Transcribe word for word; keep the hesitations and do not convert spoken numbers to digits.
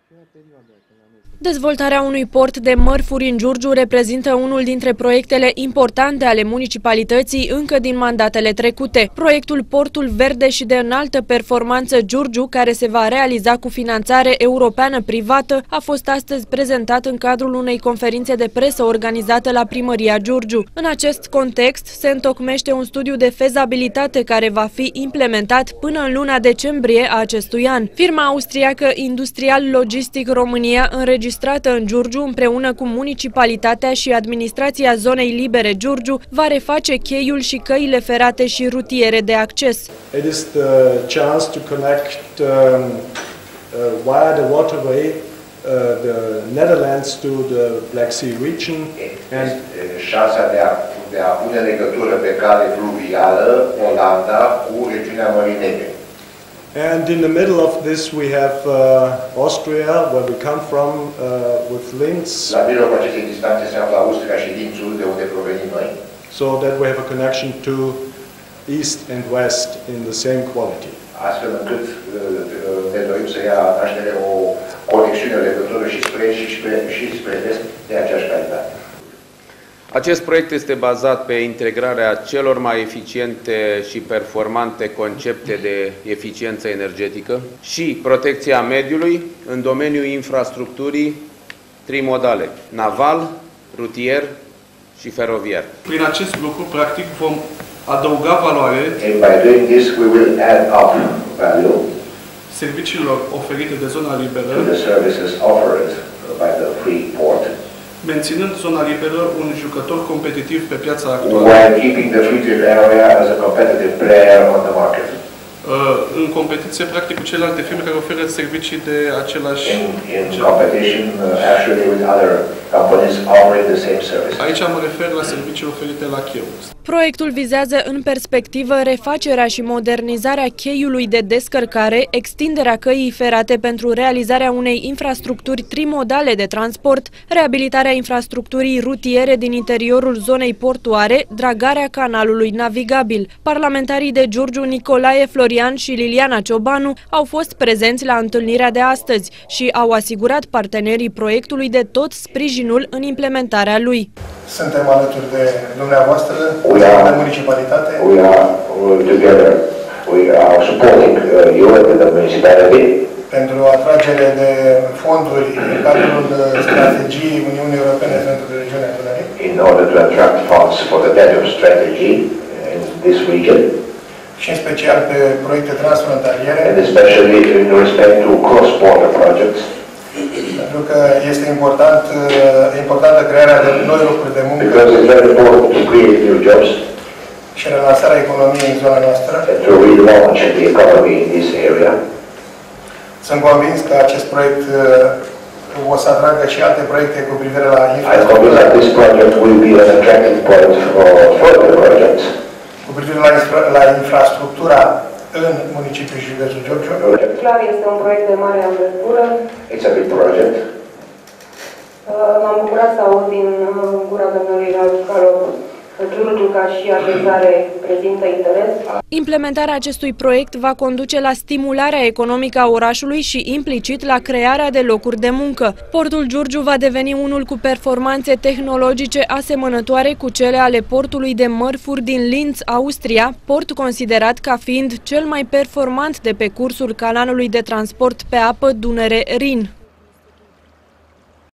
Dezvoltarea unui port de mărfuri în Giurgiu reprezintă unul dintre proiectele importante ale municipalității încă din mandatele trecute. Proiectul Portul Verde și de înaltă performanță Giurgiu, care se va realiza cu finanțare europeană privată, a fost astăzi prezentat în cadrul unei conferințe de presă organizată la Primăria Giurgiu. În acest context se întocmește un studiu de fezabilitate care va fi implementat până în luna decembrie a acestui an. Firma austriacă Industrial Logistic România, înregistrată în Giurgiu, împreună cu municipalitatea și administrația zonei libere Giurgiu, va reface cheiul și căile ferate și rutiere de acces. It is the chance to connect um, uh, via the waterway uh, the Netherlands to the Black Sea region, and șansa de a, de a pune legătură pe cale fluvială Olanda cu regiunea Mării Negre. And in the middle of this we have uh, Austria, where we come from, uh, with Linz. La mijlocul acestei distanțe se află Austria și Linzul, de unde provenim noi. So that we have a connection to east and west in the same quality. Astfel încât ne dorim să ia naștere o conexiune, legătură și spre și spre și spre vest de aceeași calitate. Acest proiect este bazat pe integrarea celor mai eficiente și performante concepte de eficiență energetică și protecția mediului în domeniul infrastructurii trimodale, naval, rutier și feroviar. Prin acest lucru, practic, vom adăuga valoare serviciilor oferite de zona liberă, menținând zona liberă un jucător competitiv pe piața actuală. În competiție, practic, cu celelalte firme care oferă servicii de același gen. Aici mă refer la servicii oferite la cheu. Proiectul vizează în perspectivă refacerea și modernizarea cheiului de descărcare, extinderea căii ferate pentru realizarea unei infrastructuri trimodale de transport, reabilitarea infrastructurii rutiere din interiorul zonei portuare, dragarea canalului navigabil. Parlamentarii de Giurgiu Nicolae Florian și Liliana Ciobanu au fost prezenți la întâlnirea de astăzi și au asigurat partenerii proiectului de tot sprijinul în implementarea lui. Suntem alături de dumneavoastră, de municipalitate. We are together. We are supporting you and the municipality. Pentru atragere de fonduri în cadrul strategiei Uniunii Europene pentru regiunea Dunării. In order to attract funds for the Danube strategy in this region. Și în special pe proiecte transfrontaliere. And especially in respect to cross-border projects. Pentru că este important, importantă crearea de noi locuri de muncă și relansarea economiei în zona noastră. Sunt convins că acest proiect o să atragă și alte proiecte cu privire la infrastructură. Cu privire la, infra la infrastructura în municipiul și județul Giurgiu. Clar, este un proiect de mare anvergură. It's a big project. M-am bucurat să aud din gura domnului Ralucalo că Giurgiu ca și așezare prezintă interes. Implementarea acestui proiect va conduce la stimularea economică a orașului și implicit la crearea de locuri de muncă. Portul Giurgiu va deveni unul cu performanțe tehnologice asemănătoare cu cele ale portului de mărfuri din Linz, Austria, port considerat ca fiind cel mai performant de pe cursul canalului de transport pe apă Dunăre-Rin.